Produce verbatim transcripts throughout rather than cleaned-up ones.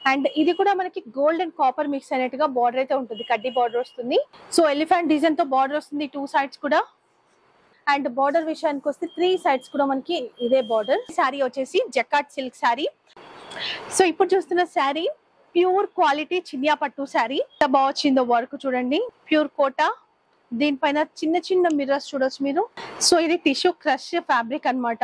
And ఇది కూడా మనకి గోల్డ్ అండ్ కాపర్ మిక్స్ అయినట్టుగా బార్డర్ అయితే ఉంటుంది, కడ్డీ బార్డర్ వస్తుంది. సో ఎలిఫెంట్ డిజైన్ తో బార్డర్ వస్తుంది టూ సైడ్స్ కూడా. అండ్ బార్డర్ విషయానికి వస్తే త్రీ సైడ్స్ కూడా మనకి ఇదే బార్డర్. శారీ వచ్చేసి జకాట్ సిల్క్ శారీ. సో ఇప్పుడు చూస్తున్న శారీ ప్యూర్ క్వాలిటీ చినియా పట్టు శారీ. ఎంత బాగా వచ్చిందో వర్క్ చూడండి, ప్యూర్ కోటా. దీనిపైన చిన్న చిన్న మిర్రర్స్ చూడొచ్చు మీరు. సో ఇది టిష్యూ క్రష్ ఫ్యాబ్రిక్ అన్నమాట.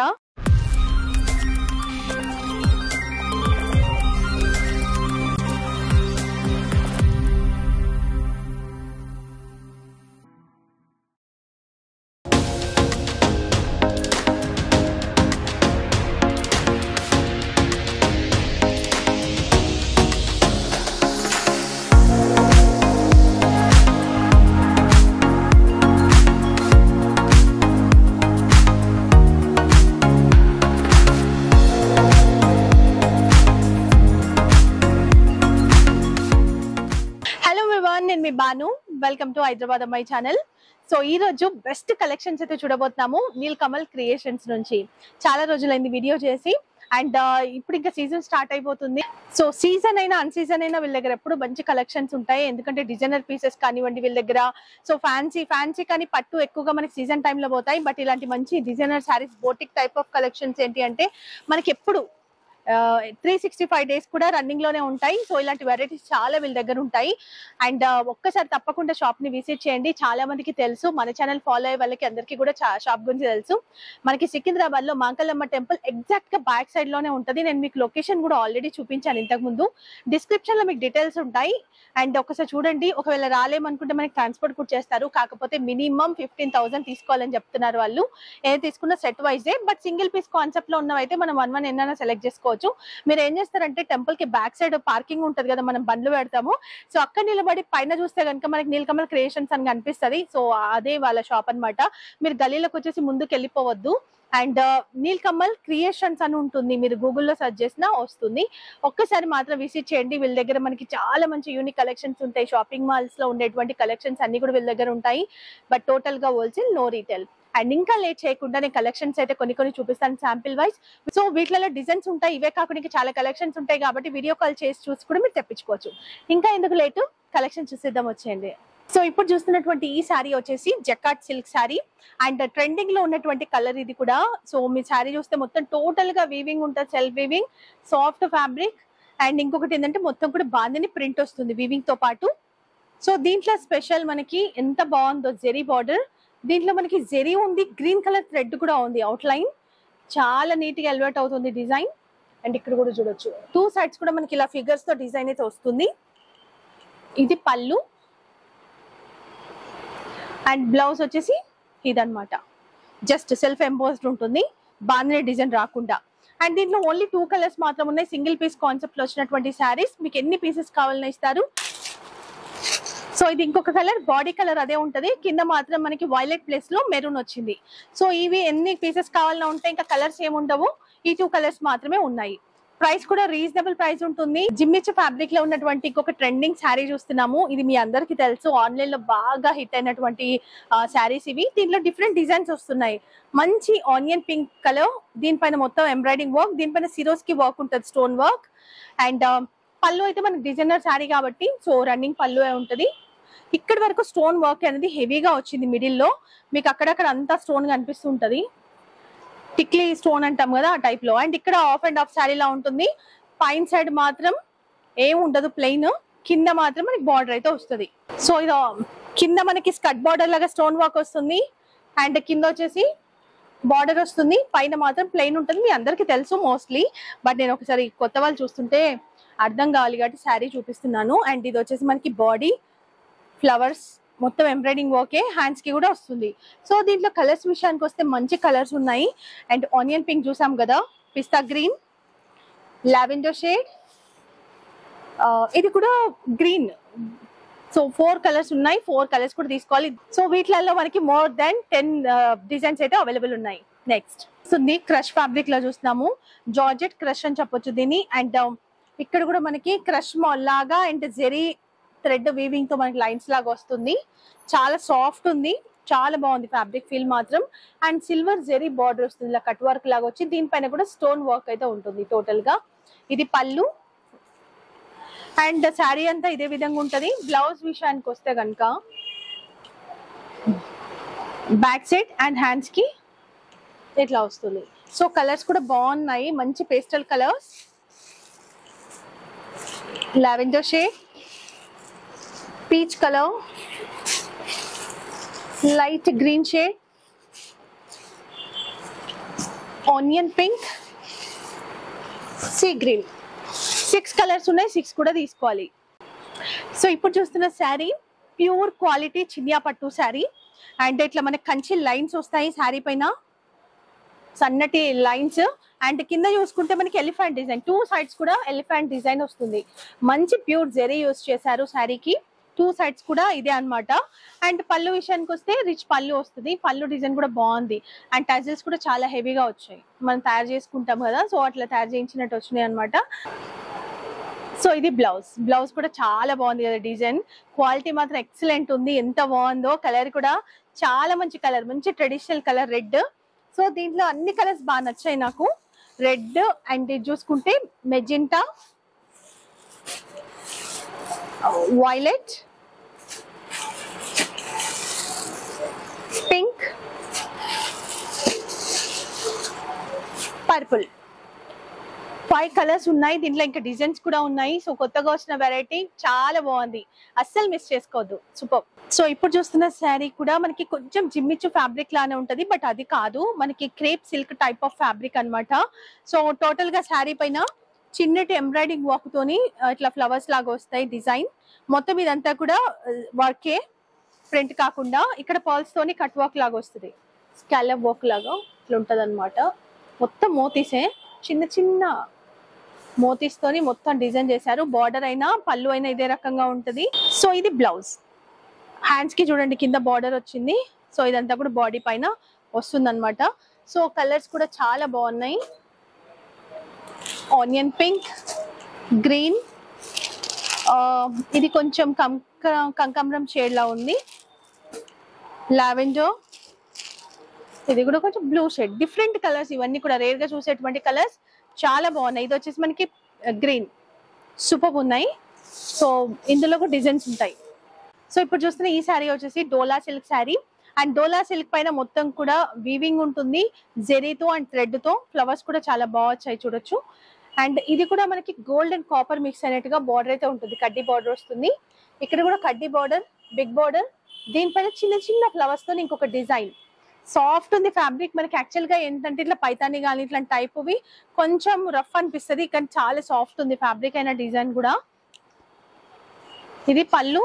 మీ బాను, వెల్కమ్ టు హైదరాబాద్ అమ్మాయి ఛానల్. సో ఈ రోజు బెస్ట్ కలెక్షన్స్ అయితే చూడబోతున్నాము నీల్ కమల్ క్రియేషన్స్ నుంచి. చాలా రోజులైంది వీడియో చేసి, అండ్ ఇప్పుడు ఇంకా సీజన్ స్టార్ట్ అయిపోతుంది. సో సీజన్ అయినా అన్ సీజన్ అయినా వీళ్ళ దగ్గర ఎప్పుడు మంచి కలెక్షన్స్ ఉంటాయి. ఎందుకంటే డిజైనర్ పీసెస్ కానివ్వండి వీళ్ళ దగ్గర. సో ఫ్యాన్సీ ఫ్యాన్సీ కానీ పట్టు ఎక్కువగా మనకి సీజన్ టైంలో పోతాయి. బట్ ఇలాంటి మంచి designer sarees, boutique type of collections ఏంటి అంటే మనకి ఎప్పుడు త్రీ సిక్స్టీ ఫైవ్ డేస్ కూడా రన్నింగ్ లోనే ఉంటాయి. సో ఇలాంటి వెరైటీస్ చాలా వీళ్ళ దగ్గర ఉంటాయి. అండ్ ఒక్కసారి తప్పకుండా షాప్ ని విజిట్ చేయండి. చాలా మందికి తెలుసు, మన ఛానల్ ఫాలో అయ్యే వాళ్ళకి అందరికీ కూడా షాప్ గురించి తెలుసు. మనకి సికింద్రాబాద్ లో మాంకలమ్మ టెంపుల్ ఎగ్జాక్ట్ గా బ్యాక్ సైడ్ లోనే ఉంటది. నేను మీకు లొకేషన్ కూడా ఆల్రెడీ చూపించాను ఇంతకు ముందు, డిస్క్రిప్షన్ లో మీకు డీటెయిల్స్ ఉంటాయి. అండ్ ఒకసారి చూడండి, ఒకవేళ రాలేమనుకుంటే మనకి ట్రాన్స్పోర్ట్ కూడా చేస్తారు. కాకపోతే మినిమం ఫిఫ్టీన్ థౌసండ్ తీసుకోవాలని చెప్తున్నారు వాళ్ళు. ఏది తీసుకున్న సెట్ వైజే, బట్ సింగిల్ పీస్ కాన్సెప్ట్ లో ఉన్నవైతే మనం వన్ వన్ ఎన్నైనా సెలెక్ట్ చేసుకోవచ్చు. మీరు ఏం చేస్తారంటే టెంపుల్ కి బ్యాక్ సైడ్ పార్కింగ్ ఉంటది కదా, మనం బండ్లు పెడతాము. సో అక్కడ నిలబడి పైన చూస్తే కనుక మనకి నీల్ కమల్ క్రియేషన్స్ అని కనిపిస్తుంది. సో అదే వాళ్ళ షాప్ అన్నమాట. మీరు గలీలోకి వచ్చేసి ముందుకు వెళ్ళిపోవద్దు. అండ్ నీల్ కమల్ క్రియేషన్స్ అని ఉంటుంది, మీరు గూగుల్లో సెర్చ్ చేసినా వస్తుంది. ఒక్కసారి మాత్రం విజిట్ చేయండి. వీళ్ళ దగ్గర మనకి చాలా మంచి యూనిక్ కలెక్షన్స్ ఉంటాయి. షాపింగ్ మాల్స్ లో ఉండేటువంటి కలెక్షన్స్ అన్ని కూడా వీళ్ళ దగ్గర ఉంటాయి. బట్ టోటల్ గా హోల్సేల్, నో రీటైల్. అండ్ ఇంకా లేట్ చేయకుండా నేను కలెక్షన్స్ అయితే కొన్ని కొన్ని చూపిస్తాను శాంపిల్ వైజ్. సో వీటిలో డిజైన్స్ ఉంటాయి, ఇవే కాకుండా చాలా కలెక్షన్స్ ఉంటాయి కాబట్టి వీడియో కాల్ చేసి చూసి కూడా మీరు తెప్పించుకోవచ్చు. ఇంకా ఎందుకు లేటు, కలెక్షన్ చూసేద్దాం వచ్చేయండి. సో ఇప్పుడు చూస్తున్నటువంటి ఈ శారీ వచ్చేసి jacquard silk sari. And trending లో ఉన్నటువంటి కలర్ ఇది కూడా. సో మీ శారీ చూస్తే మొత్తం టోటల్ గా వీవింగ్ ఉంటుంది, self weaving, soft fabric. And ఇంకొకటి ఏంటంటే మొత్తం కూడా బాందిని ప్రింట్ వస్తుంది వీవింగ్ తో పాటు. సో దీంట్లో స్పెషల్ మనకి ఎంత బాగుందో జెరీ బార్డర్. దీంట్లో మనకి జెరీ ఉంది, గ్రీన్ కలర్ థ్రెడ్ కూడా ఉంది అవుట్ లైన్. చాలా నీట్ గా ఎలివేట్ అవుతుంది డిజైన్. అండ్ ఇక్కడ కూడా చూడొచ్చు, టూ సైడ్స్ కూడా మనకి ఇలా ఫిగర్స్ తో డిజైన్ అయితే వస్తుంది. ఇది పళ్ళు. అండ్ బ్లౌజ్ వచ్చేసి ఇదన్నమాట, జస్ట్ సెల్ఫ్ ఎంబోస్డ్ ఉంటుంది, బాందిని డిజైన్ రాకుండా. అండ్ దీంట్లో ఓన్లీ టూ కలర్స్ మాత్రం ఉన్నాయి. సింగిల్ పీస్ కాన్సెప్ట్ లో వచ్చినటువంటి శారీస్. మీకు ఎన్ని పీసెస్ కావాలని ఇస్తారు. సో ఇది ఇంకొక కలర్, బాడీ కలర్ అదే ఉంటది, కింద మాత్రం మనకి వైలెట్ ప్లేస్ లో మెరూన్ వచ్చింది. సో ఇవి ఎన్ని పీసెస్ కావాలన్నా ఉంటాయి, ఇంకా కలర్స్ ఏముండవు. ఈ టూ కలర్స్ మాత్రమే ఉన్నాయి. ప్రైస్ కూడా రీజనబుల్ ప్రైస్ ఉంటుంది. జిమ్మిచ్ ఫ్యాబ్రిక్ లో ఉన్నటువంటి ఇంకొక ట్రెండింగ్ శారీ చూస్తున్నాము. ఇది మీ అందరికి తెలుసు, ఆన్లైన్ లో బాగా హిట్ అయినటువంటి శారీస్ ఇవి. దీంట్లో డిఫరెంట్ డిజైన్స్ వస్తున్నాయి. మంచి ఆనియన్ పింక్ కలర్, దీనిపైన మొత్తం ఎంబ్రాయిడింగ్ వర్క్, దీనిపైన సిరోస్ కి వర్క్ ఉంటుంది, స్టోన్ వర్క్. అండ్ పళ్ళు అయితే మనకి డిజైనర్ శారీ కాబట్టి సో రన్నింగ్ పళ్ళు ఉంటది. ఇక్కడ వరకు స్టోన్ వర్క్ అనేది హెవీగా వచ్చింది మిడిల్ లో, మీకు అక్కడక్కడ అంతా స్టోన్ కనిపిస్తుంటది, టిక్లీ స్టోన్ అంటాం కదా ఆ టైప్ లో. అండ్ ఇక్కడ ఆఫ్ అండ్ ఆఫ్ శారీ లా ఉంటుంది. పైన సైడ్ మాత్రం ఏం ఉండదు, ప్లెయిన్. కింద మాత్రం మనకి బార్డర్ అయితే వస్తుంది. సో ఇది కింద మనకి స్కట్ బార్డర్ లాగా స్టోన్ వర్క్ వస్తుంది. అండ్ కింద వచ్చేసి బార్డర్ వస్తుంది, పైన మాత్రం ప్లెయిన్ ఉంటుంది. మీ అందరికి తెలుసు మోస్ట్లీ, బట్ నేను ఒకసారి కొత్త వాళ్ళు చూస్తుంటే అర్థం కావాలి కాబట్టి శారీ చూపిస్తున్నాను. అండ్ ఇది వచ్చేసి మనకి బాడీ, ఫ్లవర్స్, మొత్తం ఎంబ్రాయిడింగ్ వర్కే, హ్యాండ్స్ కి కూడా వస్తుంది. సో దీంట్లో కలర్స్ విషయానికి వస్తే మంచి కలర్స్ ఉన్నాయి. అండ్ ఆనియన్ పింక్ చూసాం కదా, పిస్తా గ్రీన్, లావెండర్ షేడ్, ఇది కూడా గ్రీన్. సో ఫోర్ కలర్స్ ఉన్నాయి, ఫోర్ కలర్స్ కూడా తీసుకోవాలి. సో వీటిలలో మనకి మోర్ దాన్ టెన్ డిజైన్స్ అయితే అవైలబుల్ ఉన్నాయి. నెక్స్ట్ సో నీ క్రష్ ఫ్యాబ్రిక్ లో చూస్తున్నాము, జార్జెట్ క్రష్ అని చెప్పొచ్చు దీన్ని. అండ్ ఇక్కడ కూడా మనకి క్రష్ లాగా అండ్ జెరీ థ్రెడ్ వీవింగ్ తో మనకి లైన్స్ లాగా వస్తుంది. చాలా సాఫ్ట్ ఉంది, చాలా బాగుంది ఫ్యాబ్రిక్ ఫీల్ మాత్రం. అండ్ సిల్వర్ జెరీ బార్డర్ వస్తుంది, ఇలా కట్ వర్క్ లాగా వచ్చి దీనిపైన కూడా స్టోన్ వర్క్ అయితే ఉంటుంది టోటల్ గా. ఇది పళ్ళు. అండ్ శారీ అంతా ఇదే విధంగా ఉంటది. బ్లౌజ్ విషయానికి వస్తే కనుక బ్యాక్ సైడ్ అండ్ హ్యాండ్స్ కి ఇట్లా వస్తుంది. సో కలర్స్ కూడా బాగున్నాయి, మంచి pastel colours, lavender shade, peach colour, light green shade, onion pink, sea green. Six colours ఉన్నాయి, సిక్స్ కూడా తీసుకోవాలి. సో ఇప్పుడు చూస్తున్న శారీ ప్యూర్ క్వాలిటీ చినియా పట్టు శారీ. అండ్ ఇట్లా మనకి కంచి లైన్స్ వస్తాయి శారీ పైన, సన్నటి లైన్స్. అండ్ కింద చూసుకుంటే మనకి ఎలిఫెంట్ డిజైన్, టూ సైడ్స్ కూడా ఎలిఫెంట్ డిజైన్ వస్తుంది. మంచి ప్యూర్ జెరీ యూస్ చేశారు శారీకి, టూ సైడ్స్ కూడా ఇదే అనమాట. అండ్ పళ్ళు విషయానికి వస్తే రిచ్ పళ్ళు వస్తుంది. పళ్ళు డిజైన్ కూడా బాగుంది. అండ్ టజిల్స్ కూడా చాలా హెవీగా వచ్చాయి, మనం తయారు చేసుకుంటాం కదా, సో అట్లా తయారు చేయించినట్టు వచ్చినాయి అనమాట. సో ఇది బ్లౌజ్. బ్లౌజ్ కూడా చాలా బాగుంది కదా, డిజైన్ క్వాలిటీ మాత్రం ఎక్సలెంట్ ఉంది. ఎంత బాగుందో, కలర్ కూడా చాలా మంచి కలర్, మంచి ట్రెడిషనల్ కలర్ రెడ్. సో దీంట్లో అన్ని కలర్స్ బాగా నచ్చాయి నాకు. రెడ్ అండ్ ఇది చూసుకుంటే magenta, violet, pink, purple, five colours ఉన్నాయి దీంట్లో. ఇంకా డిజైన్స్ కూడా ఉన్నాయి. సో కొత్తగా వచ్చిన వెరైటీ చాలా బాగుంది, అస్సలు మిస్ చేసుకోవద్దు. సూపర్. సో ఇప్పుడు చూస్తున్న శారీ కూడా మనకి కొంచెం జిమ్మిచ్చు ఫ్యాబ్రిక్ లానే ఉంటది, బట్ అది కాదు, మనకి crepe silk type of fabric అనమాట. సో టోటల్ గా శారీ పైన చిన్నటి ఎంబ్రాయిడింగ్ వర్క్ తోని ఇట్లా ఫ్లవర్స్ లాగా వస్తాయి డిజైన్. మొత్తం ఇదంతా కూడా వర్కే, ప్రింట్ కాకుండా ఇక్కడ పర్ల్స్ తోని కట్ వర్క్ లాగా వస్తుంది, స్కాలప్ వర్క్ లాగా ఇట్లా ఉంటది అనమాట. మొత్తం మోతీసే, చిన్న చిన్న మోతీస్ తోని మొత్తం డిజైన్ చేశారు. బార్డర్ అయినా పళ్ళు అయినా ఇదే రకంగా ఉంటది. సో ఇది బ్లౌజ్. హ్యాండ్స్ కి చూడండి కింద బార్డర్ వచ్చింది. సో ఇదంతా కూడా బాడీ పైన వస్తుంది అనమాట. సో కలర్స్ కూడా చాలా బాగున్నాయి. ఆనియన్ పింక్, గ్రీన్, ఇది కొంచెం కంక కంకమరం షేడ్ లా ఉంది, లావెండర్, ఇది కూడా కొంచెం బ్లూ షేడ్. డిఫరెంట్ కలర్స్ ఇవన్నీ కూడా రేర్ గా చూసేటువంటి కలర్స్, చాలా బాగున్నాయి. ఇది వచ్చేసి మనకి గ్రీన్, సూపర్ ఉన్నాయి. సో ఇందులో కూడా డిజైన్స్ ఉంటాయి. సో ఇప్పుడు చూస్తున్న ఈ శారీ వచ్చేసి Dola silk sari. And Dola silk పైన మొత్తం కూడా వీవింగ్ ఉంటుంది, జెరీతో అండ్ థ్రెడ్ తో. ఫ్లవర్స్ కూడా చాలా బాగా వచ్చాయి చూడొచ్చు. అండ్ ఇది కూడా మనకి గోల్డ్ అండ్ కాపర్ మిక్స్ అయినట్టుగా బార్డర్ అయితే ఉంటుంది, కడ్డీ బార్డర్ వస్తుంది. ఇక్కడ కూడా కడ్డీ బార్డర్, బిగ్ బార్డర్, దీనిపైన చిన్న చిన్న ఫ్లవర్స్ తో ఇంకొక డిజైన్. సాఫ్ట్ ఉంది ఫ్యాబ్రిక్. మనకి యాక్చువల్ గా ఏంటంటే ఇట్లా పైతాని కానీ ఇట్లాంటి టైప్వి కొంచెం రఫ్ అనిపిస్తుంది, కానీ చాలా సాఫ్ట్ ఉంది ఫ్యాబ్రిక్ అయిన డిజైన్ కూడా. ఇది పళ్ళు.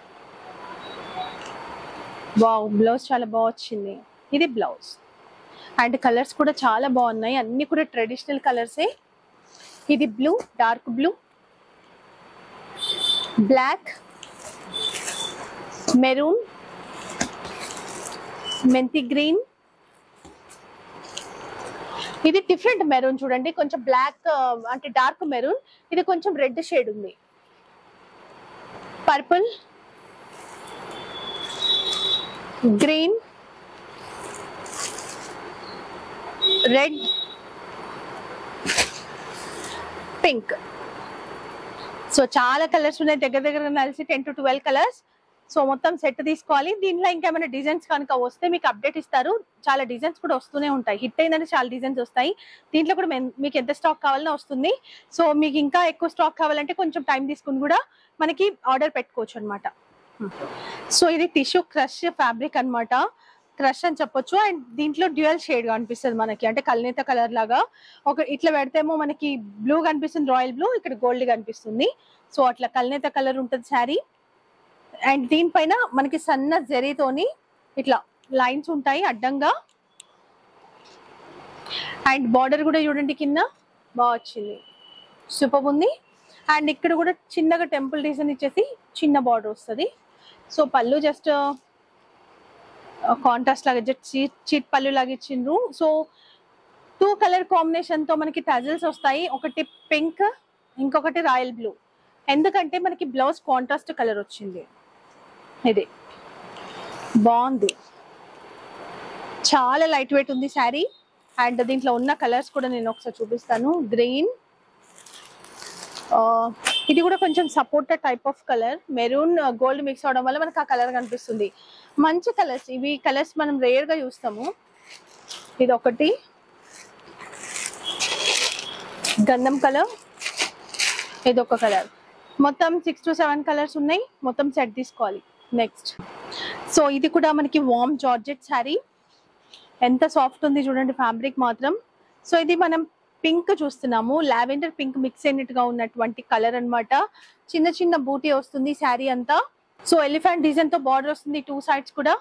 వావ్, బ్లౌజ్ చాలా బాగా వచ్చింది. ఇది బ్లౌజ్. అండ్ కలర్స్ కూడా చాలా బాగున్నాయి, అన్ని కూడా ట్రెడిషనల్ కలర్సే. ఇది blue, dark blue, black, maroon, మెంతి గ్రీన్, ఇది డిఫరెంట్ మెరూన్ చూడండి, కొంచెం బ్లాక్ అంటే డార్క్ మెరూన్, ఇది కొంచెం రెడ్ షేడ్ ఉంది, purple, green, red, pink. So చాలా కలర్స్ ఉన్నాయి, దగ్గర దగ్గర కలిసి ten to twelve colours. So మొత్తం సెట్ తీసుకోవాలి. దీంట్లో ఇంకేమైనా డిజైన్స్ కనుక వస్తే మీకు అప్డేట్ ఇస్తారు. చాలా డిజైన్స్ కూడా వస్తూనే ఉంటాయి, హిట్ అయిందంటే చాలా డిజైన్స్ వస్తాయి. దీంట్లో కూడా మీకు ఎంత స్టాక్ కావాలన్నా వస్తుంది. సో మీకు ఇంకా ఎక్కువ స్టాక్ కావాలంటే కొంచెం టైం తీసుకుని కూడా మనకి ఆర్డర్ పెట్టుకోవచ్చు అనమాట. సో ఇది టిష్యూ క్రష్ ఫ్యాబ్రిక్ అనమాట, క్రష్ అని చెప్పొచ్చు. అండ్ దీంట్లో డ్యూయల్ షేడ్ కనిపిస్తుంది మనకి, అంటే కల్నేత కలర్ లాగా. ఒక ఇట్లా పెడితేమో మనకి బ్లూ కనిపిస్తుంది, రాయల్ బ్లూ, ఇక్కడ గోల్డ్ కనిపిస్తుంది. సో అట్లా కల్నేత కలర్ ఉంటుంది శారీ. అండ్ దీనిపైన మనకి సన్న జరీతోని ఇట్లా లైన్స్ ఉంటాయి అడ్డంగా. అండ్ బార్డర్ కూడా చూడండి కింద బాగా వచ్చింది, సూపర్ ఉంది. అండ్ ఇక్కడ కూడా చిన్నగా టెంపుల్ డిజైన్ ఇచ్చేసి చిన్న బార్డర్ వస్తుంది. సో పళ్ళు జస్ట్ కాంట్రాస్ట్ లాగా జస్ట్ చీట్ పళ్ళు లాగా ఇచ్చిండ్రు. సో టూ కలర్ కాంబినేషన్ తో మనకి టజల్స్ వస్తాయి, ఒకటి పింక్, ఇంకొకటి రాయల్ బ్లూ. ఎందుకంటే మనకి బ్లౌజ్ కాంట్రాస్ట్ కలర్ వచ్చింది. ఇది బాగుంది, చాలా లైట్ వెయిట్ ఉంది శారీ. అండ్ దీంట్లో ఉన్న కలర్స్ కూడా నేను ఒకసారి చూపిస్తాను. గ్రీన్, ఇది కూడా కొంచెం supported type of colour, maroon gold mix అవడం వల్ల మనకు ఆ కలర్ కనిపిస్తుంది. మంచి కలర్స్ ఇవి, కలర్స్ మనం రేర్ గా చూస్తాము. ఇది ఒకటి గంధం కలర్, ఇది ఒక కలర్. మొత్తం సిక్స్ టు సెవెన్ కలర్స్ ఉన్నాయి. మొత్తం సెట్ తీసుకోవాలి. నెక్స్ట్ సో ఇది కూడా మనకి వార్మ్ జార్జెట్ శారీ. ఎంత సాఫ్ట్ ఉంది చూడండి ఫ్యాబ్రిక్ మాత్రం. సో ఇది మనం పింక్ చూస్తున్నాము, లావెండర్ పింక్ మిక్స్ అయినట్టుగా ఉన్నటువంటి కలర్ అన్నమాట. చిన్న చిన్న బూటీ వస్తుంది శారీ అంతా. సో ఎలిఫెంట్ డిజైన్ తో బార్డర్ వస్తుంది టూ సైడ్స్ కూడా.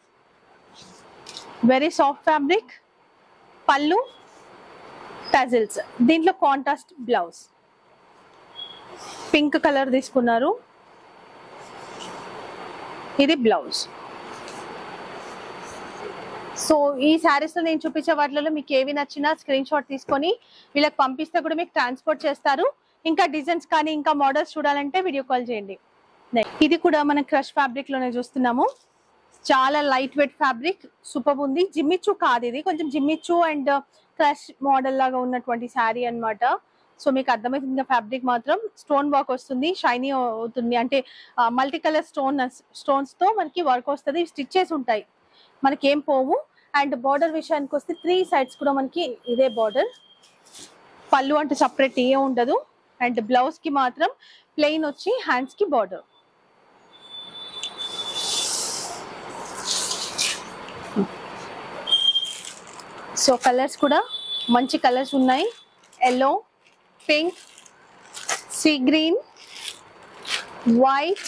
Very soft fabric. Pallu tassels, దీంట్లో కాంట్రాస్ట్ బ్లౌజ్. పింక్ కలర్ తీసుకున్నారు, ఇది బ్లౌజ్. సో ఈ శారీస్ లో నేను చూపించే వాటిలో మీకు ఏవి నచ్చినా స్క్రీన్ షాట్ తీసుకొని వీళ్ళకి పంపిస్తే కూడా మీకు ట్రాన్స్పోర్ట్ చేస్తారు. ఇంకా డిజైన్స్ కానీ ఇంకా మోడల్స్ చూడాలంటే వీడియో కాల్ చేయండి. ఇది కూడా మనం క్రష్ ఫ్యాబ్రిక్ లోనే చూస్తున్నాము. చాలా లైట్ వెయిట్ ఫ్యాబ్రిక్, సూపర్ ఉంది. జిమ్మిచ్చు కాదు ఇది, కొంచెం జిమ్మిచ్చు అండ్ క్రష్ మోడల్ లాగా ఉన్నటువంటి శారీ అన్నమాట. సో మీకు అర్థమవుతుంది ఫ్యాబ్రిక్ మాత్రం. స్టోన్ వర్క్ వస్తుంది, షైనీ అవుతుంది, అంటే మల్టీ కలర్ స్టోన్ స్టోన్స్ తో మనకి వర్క్ వస్తుంది. స్టిచ్చెస్ ఉంటాయి, మనకి ఏం పోవు. అండ్ బార్డర్ విషయానికి వస్తే త్రీ సైడ్స్ కూడా మనకి ఇదే బార్డర్. పళ్ళు అంటే సపరేట్ ఏ ఉండదు. అండ్ బ్లౌజ్ కి మాత్రం ప్లెయిన్ వచ్చి హ్యాండ్స్ కి బార్డర్. సో కలర్స్ కూడా మంచి కలర్స్ ఉన్నాయి. Yellow, pink, sea green, white,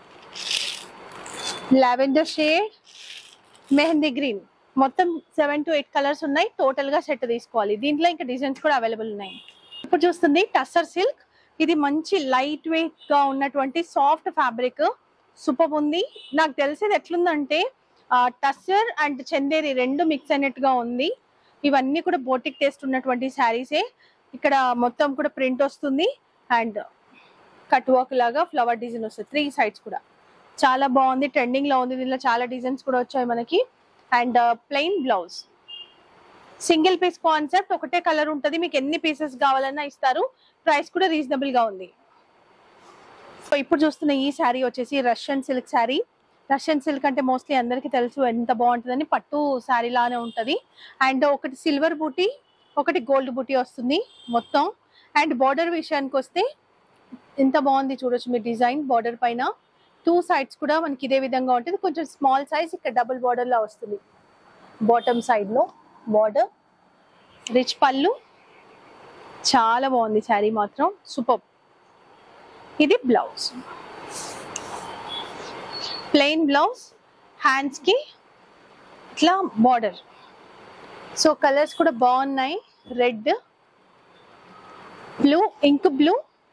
lavender shade, mehndi green. మొత్తం సెవెన్ టు ఎయిట్ కలర్స్ ఉన్నాయి. టోటల్ గా సెట్ తీసుకోవాలి. దీంట్లో ఇంకా డిజైన్స్ కూడా అవైలబుల్ ఉన్నాయి. ఇప్పుడు చూస్తుంది టస్సర్ సిల్క్. ఇది మంచి లైట్ వెయిట్ గా ఉన్నటువంటి సాఫ్ట్ ఫ్యాబ్రిక్, సూపర్ ఉంది. నాకు తెలిసేది ఎట్లుందంటే టస్సర్ అండ్ చందేరి రెండు మిక్స్ అయినట్టుగా ఉంది. ఇవన్నీ కూడా బోటిక్ టేస్ట్ ఉన్నటువంటి శారీసే. ఇక్కడ మొత్తం కూడా ప్రింట్ వస్తుంది అండ్ కట్ వర్క్ లాగా ఫ్లవర్ డిజైన్ వస్తుంది త్రీ సైడ్స్ కూడా. చాలా బాగుంది, ట్రెండింగ్ లో ఉంది. దీనిలో చాలా డిజైన్స్ కూడా వచ్చాయి మనకి. And plain blouse, single piece concept, ఒకటే కలర్ ఉంటుంది. మీకు ఎన్ని పీసెస్ కావాలన్నా ఇస్తారు. ప్రైస్ కూడా రీజనబుల్ గా ఉంది. సో ఇప్పుడు చూస్తున్న ఈ శారీ వచ్చేసి Russian silk sari. Russian silk అంటే మోస్ట్లీ అందరికీ తెలుసు ఎంత బాగుంటుందని, పట్టు శారీ లానే ఉంటది. అండ్ ఒకటి సిల్వర్ బూటీ, ఒకటి గోల్డ్ బూటీ వస్తుంది మొత్తం. అండ్ బార్డర్ విషయానికి వస్తే ఎంత బాగుంది చూడొచ్చు మీరు డిజైన్. బార్డర్ పైన టూ సైడ్స్ కూడా మనకి ఇదే విధంగా ఉంటుంది. కొంచెం స్మాల్ సైజ్, ఇక్కడ డబుల్ బార్డర్ లా వస్తుంది. బాటమ్ సైడ్ లో బార్డర్, రిచ్ పళ్ళు, చాలా బాగుంది శారీ మాత్రం, సూపర్. ఇది బ్లౌజ్, ప్లెయిన్ బ్లౌజ్, హ్యాండ్స్ కి ఇట్లా బార్డర్. సో కలర్స్ కూడా బాగున్నాయి. Red, blue, ink blue,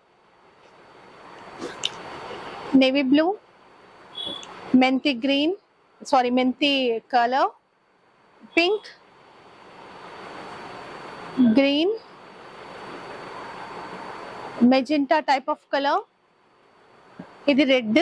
navy blue, మెంతి గ్రీన్, సారీ మెంతి colour, pink, green, magenta type of colour. ఇది రెడ్.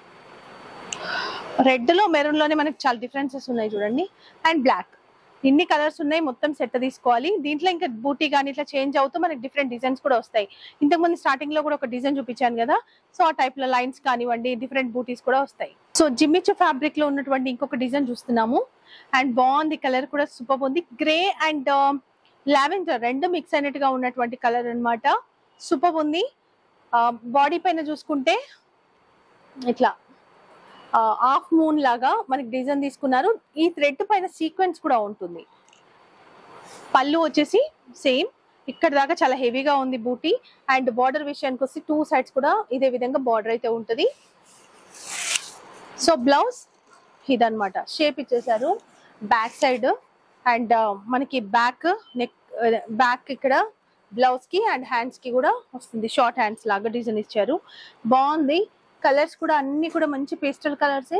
రెడ్ లో మెరూన్ లోనే మనకి చాలా డిఫరెన్సెస్ ఉన్నాయి చూడండి. And black. ఇన్ని కలర్స్ ఉన్నాయి. మొత్తం సెట్ తీసుకోవాలి. దీంట్లో ఇంకా బూటీ కానీ ఇట్లా చేంజ్ అవుతూ మనకి డిఫరెంట్ డిజైన్స్ కూడా వస్తాయి. ఇంతకుముందు స్టార్టింగ్ లో కూడా ఒక డిజైన్ చూపించాను కదా, సో ఆ టైప్ లో లైన్స్ కానివ్వండి, డిఫరెంట్ బూటీస్ కూడా వస్తాయి. సో జిమ్మిచ్చు ఫ్యాబ్రిక్ లో ఉన్నటువంటి ఇంకొక డిజైన్ చూస్తున్నాము. అండ్ బాగుంది, కలర్ కూడా సూపర్ ఉంది. గ్రే అండ్ లావెండర్ రెండు మిక్స్ అయినట్టుగా ఉన్నటువంటి కలర్ అన్నమాట. సూపర్ ఉంది. బాడీ పైన చూసుకుంటే ఇట్లా హాఫ్ మూన్ లాగా మనకి డిజైన్ తీసుకున్నారు. ఈ థ్రెడ్ పైన సీక్వెన్స్ కూడా ఉంటుంది. పళ్ళు వచ్చేసి సేమ్, ఇక్కడ దాకా చాలా హెవీగా ఉంది బూటీ. అండ్ బార్డర్ విషయానికి వస్తే టూ సైడ్స్ కూడా ఇదే విధంగా బార్డర్ అయితే ఉంటుంది. సో బ్లౌజ్ ఇదన్నమాట, షేప్ ఇచ్చేసారు బ్యాక్ సైడ్. అండ్ మనకి బ్యాక్ నెక్, బ్యాక్ ఇక్కడ బ్లౌజ్ కి అండ్ హ్యాండ్స్ కి కూడా వస్తుంది. షార్ట్ హ్యాండ్స్ లాగా డిజైన్ ఇచ్చారు, బాగుంది. కలర్స్ కూడా అన్ని కూడా మంచి పేస్టల్ కలర్సే,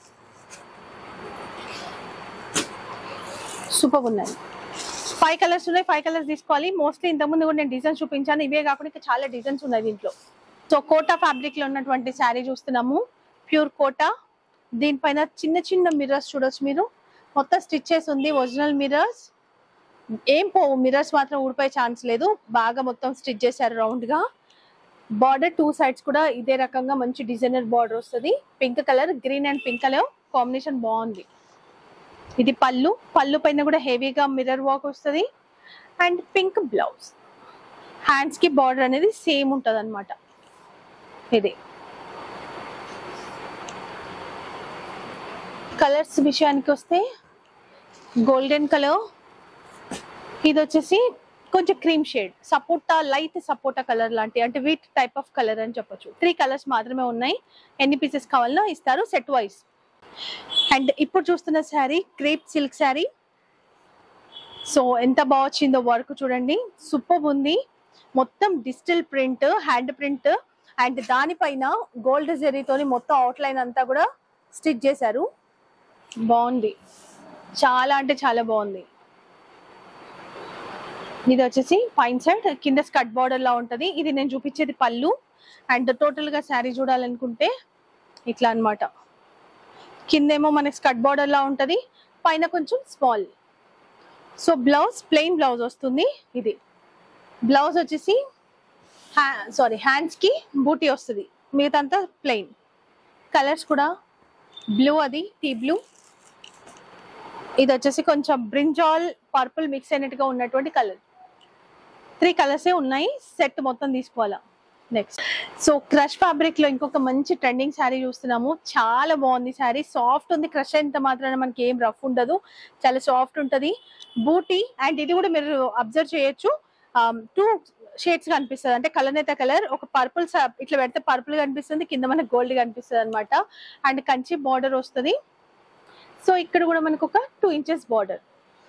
సూపర్ ఉన్నాయి. ఫైవ్ కలర్స్ ఉన్నాయి. ఫైవ్ కలర్స్ తీసుకోవాలి. మోస్ట్లీ ఇంతకుముందు కూడా నేను డిజైన్స్ చూపించాను. ఇవే కాకుండా ఇంకా చాలా డిజైన్స్ ఉన్నాయి దీంట్లో. సో కోటా ఫ్యాబ్రిక్ లో ఉన్నటువంటి శారీ చూస్తున్నాము, ప్యూర్ కోటా. దీనిపైన చిన్న చిన్న మిర్రర్స్ చూడొచ్చు మీరు. మొత్తం స్టిచ్చెస్ ఉంది, ఒరిజినల్ మిర్రర్స్. ఏం పోవు, మిర్రర్స్ మాత్రం ఊడిపోయే ఛాన్స్ లేదు. బాగా మొత్తం స్టిచ్ చేశారు రౌండ్ గా. బార్డర్ టూ సైడ్స్ కూడా ఇదే రకంగా మంచి డిజైనర్ బార్డర్ వస్తుంది. Pink colour, green and pink colour combination బాగుంది. ఇది పళ్ళు, పళ్ళు పైన కూడా హెవీగా మిర్రర్ వర్క్ వస్తుంది అండ్ పింక్ బ్లౌజ్. హ్యాండ్స్ కి బార్డర్ అనేది సేమ్ ఉంటుంది అనమాట. ఇది కలర్స్ విషయానికి వస్తే గోల్డెన్ కలర్, ఇది వచ్చేసి కొంచెం cream shade, sapota, light sapota colour లాంటి, అంటే వీట్ టైప్ ఆఫ్ కలర్ అని చెప్పొచ్చు. త్రీ కలర్స్ మాత్రమే ఉన్నాయి. ఎన్ని పీసెస్ కావాలన్నా ఇస్తారు సెట్ వైజ్. అండ్ ఇప్పుడు చూస్తున్న sari crepe silk sari. So ఎంత బాగా వచ్చిందో వర్క్ చూడండి, సూపర్ ఉంది. మొత్తం digital print, hand print and దానిపైన గోల్డ్ జరీతోని మొత్తం అవుట్లైన్ అంతా కూడా స్టిచ్ చేశారు. బాగుంది, చాలా అంటే చాలా బాగుంది. ఇది వచ్చేసి పైన సైడ్ కింద స్కర్ట్ బార్డర్ లా ఉంటది. ఇది నేను చూపించేది పళ్ళు. అండ్ టోటల్ గా శారీ చూడాలనుకుంటే ఇట్లా అన్నమాట. కిందేమో మనకి స్కర్ట్ బార్డర్ లా ఉంటది, పైన కొంచెం small. So blouse plain blouse వస్తుంది. ఇది బ్లౌజ్ వచ్చేసి సారీ హ్యాండ్స్ కి బూటీ వస్తుంది, మిగతాంతా ప్లెయిన్. కలర్స్ కూడా బ్లూ, అది టీ బ్లూ. ఇది వచ్చేసి కొంచెం బ్రింజాల్ పర్పుల్ మిక్స్ అయినట్టుగా ఉన్నటువంటి కలర్. త్రీ కలర్సే ఉన్నాయి, సెట్ మొత్తం తీసుకోవాలా. నెక్స్ట్ సో క్రష్ ఫ్యాబ్రిక్ లో ఇంకొక మంచి ట్రెండింగ్ శారీ చూస్తున్నాము. చాలా బాగుంది శారీ, సాఫ్ట్ ఉంది. క్రష్ అయినంత మాత్రాన మనకి ఏం రఫ్ ఉండదు, చాలా సాఫ్ట్ ఉంటది. బూటీ అండ్ ఇది కూడా మీరు అబ్జర్వ్ చేయొచ్చు, టూ షేడ్స్ కనిపిస్తుంది. అంటే కలర్ అయితే కలర్, ఒక పర్పుల్ ఇట్లా పెడితే పర్పుల్ కనిపిస్తుంది, కింద మనకి గోల్డ్ కనిపిస్తుంది అనమాట. అండ్ కంచి బార్డర్ వస్తుంది. సో ఇక్కడ కూడా మనకు ఒక two inches border.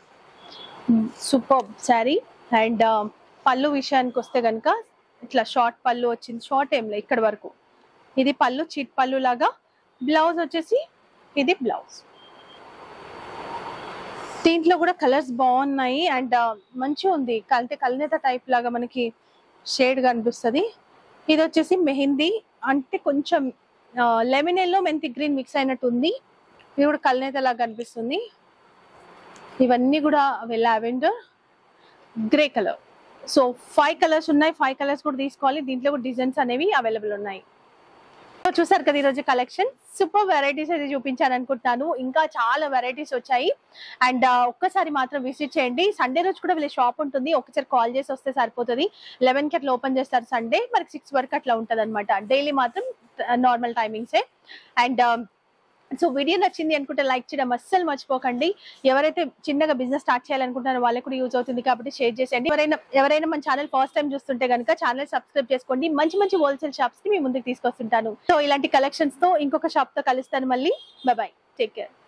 Super sari. And pallu విషయానికి వస్తే కనుక ఇట్లా షార్ట్ పళ్ళు వచ్చింది, షార్ట్ ఏం లేదు ఇక్కడ వరకు. ఇది పళ్ళు, చీట్ పళ్ళు లాగా. బ్లౌజ్ వచ్చేసి ఇది బ్లౌజ్. దీంట్లో కూడా కలర్స్ బాగున్నాయి అండ్ మంచిగా ఉంది. కలితే కల్నేత టైప్ లాగా మనకి షేడ్ కనిపిస్తుంది. ఇది వచ్చేసి మెహందీ, అంటే కొంచెం లెమన్ ఎల్లో మెంతి గ్రీన్ మిక్స్ అయినట్టు ఉంది. ఇది కూడా కల్నేత లాగా కనిపిస్తుంది. ఇవన్నీ కూడా lavender, grey colour. So five colours ఉన్నాయి, ఫైవ్ కలర్స్ కూడా తీసుకోవాలి. దీంట్లో కూడా డిజైన్స్ అనేవి అవైలబుల్ ఉన్నాయి. చూసారు కదా ఈరోజు కలెక్షన్, సూపర్ వెరైటీస్ అయితే చూపించాను అనుకుంటున్నాను. ఇంకా చాలా వెరైటీస్ వచ్చాయి. అండ్ ఒక్కసారి మాత్రం విజిట్ చేయండి. సండే రోజు కూడా వీళ్ళ షాప్ ఉంటుంది, ఒకసారి కాల్ చేసి వస్తే సరిపోతుంది. లెవెన్ కి అట్లా ఓపెన్ చేస్తారు సండే, మనకి సిక్స్ వరకు అట్లా ఉంటుంది అనమాట. డైలీ మాత్రం నార్మల్ టైమింగ్సే. అండ్ సో వీడియో నచ్చింది అనుకుంటే లైక్ చేయడం అస్సలు మర్చిపోకండి. ఎవరైతే చిన్నగా బిజినెస్ స్టార్ట్ చేయాలనుకుంటున్నారో వాళ్ళకి కూడా యూజ్ అవుతుంది కాబట్టి షేర్ చేసేయండి. ఎవరైనా ఎవరైనా మన ఛానల్ ఫస్ట్ టైం చూస్తుంటే కనుక ఛానల్ సబ్స్క్రైబ్ చేసుకోండి. మంచి మంచి హోల్సేల్ షాప్స్ కి మీ ముందుకు తీసుకొస్తుంటాను. సో ఇలాంటి కలెక్షన్స్ తో ఇంకొక షాప్ తో కలుస్తాను మళ్ళీ. Bye bye, take care.